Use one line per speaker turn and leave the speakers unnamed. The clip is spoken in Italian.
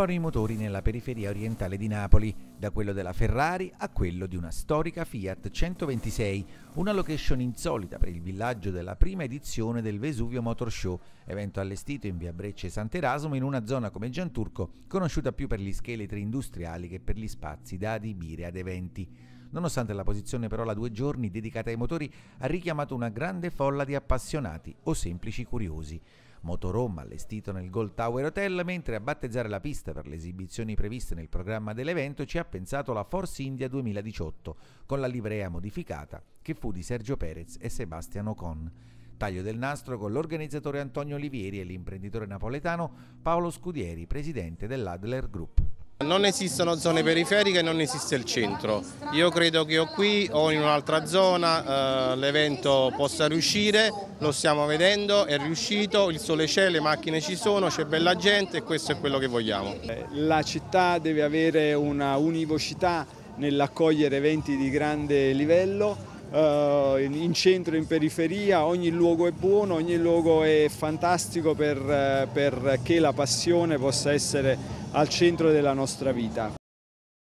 Rinnovano i motori nella periferia orientale di Napoli, da quello della Ferrari a quello di una storica Fiat 126, una location insolita per il villaggio della prima edizione del Vesuvio Motor Show, evento allestito in via Breccia e Sant'Erasmo in una zona come Gianturco, conosciuta più per gli scheletri industriali che per gli spazi da adibire ad eventi. Nonostante la posizione però la 2 giorni dedicata ai motori ha richiamato una grande folla di appassionati o semplici curiosi. Motorhome allestito nel Gold Tower Hotel, mentre a battezzare la pista per le esibizioni previste nel programma dell'evento ci ha pensato la Force India 2018, con la livrea modificata che fu di Sergio Perez e Sebastian Ocon. Taglio del nastro con l'organizzatore Antonio Olivieri e l'imprenditore napoletano Paolo Scudieri, presidente dell'Adler Group.
Non esistono zone periferiche, non esiste il centro. Io credo che o qui o in un'altra zona l'evento possa riuscire, lo stiamo vedendo, è riuscito, il sole c'è, le macchine ci sono, c'è bella gente e questo è quello che vogliamo.
La città deve avere una univocità nell'accogliere eventi di grande livello. In centro e in periferia ogni luogo è buono, ogni luogo è fantastico perché la passione possa essere al centro della nostra vita.